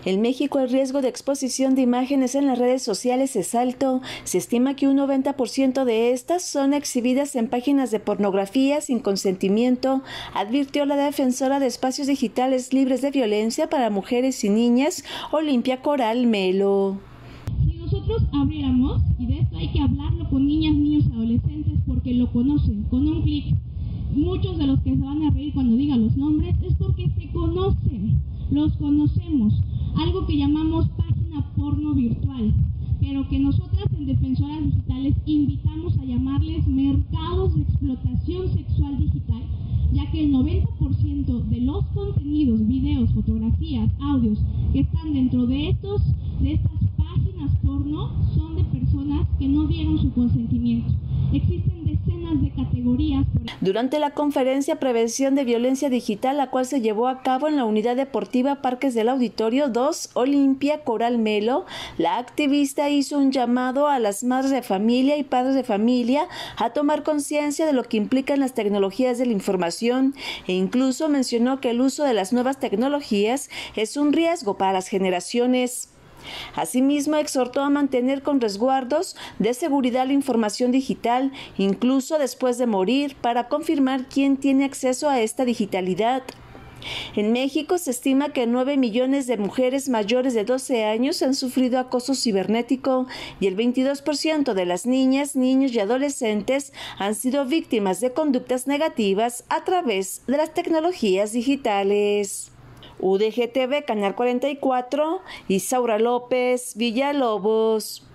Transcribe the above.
En México el riesgo de exposición de imágenes en las redes sociales es alto. Se estima que un 90% de estas son exhibidas en páginas de pornografía sin consentimiento, advirtió la defensora de espacios digitales libres de violencia para mujeres y niñas, Olimpia Coral Melo. Si nosotros abriéramos, y de esto hay que hablarlo con niñas, niños, adolescentes, porque lo conocen, con un clic. Muchos de los que se van a reír cuando diga los nombres es porque se conocen, los conocemos. Algo que llamamos página porno virtual, pero que nosotras en Defensoras Digitales invitamos a llamarles mercados de explotación sexual digital, ya que el 90% de los contenidos, videos, fotografías, audios que están dentro de estas páginas porno son de personas que no dieron su consentimiento. Existen decenas de categorías. Durante la conferencia Prevención de Violencia Digital, la cual se llevó a cabo en la Unidad Deportiva Parques del Auditorio 2, Olimpia Coral Melo, la activista hizo un llamado a las madres de familia y padres de familia a tomar conciencia de lo que implican las tecnologías de la información e incluso mencionó que el uso de las nuevas tecnologías es un riesgo para las generaciones. Asimismo, exhortó a mantener con resguardos de seguridad la información digital, incluso después de morir, para confirmar quién tiene acceso a esta digitalidad. En México se estima que 9 millones de mujeres mayores de 12 años han sufrido acoso cibernético y el 22% de las niñas, niños y adolescentes han sido víctimas de conductas negativas a través de las tecnologías digitales. UDG TV, Canal 44, Isaura López, Villalobos.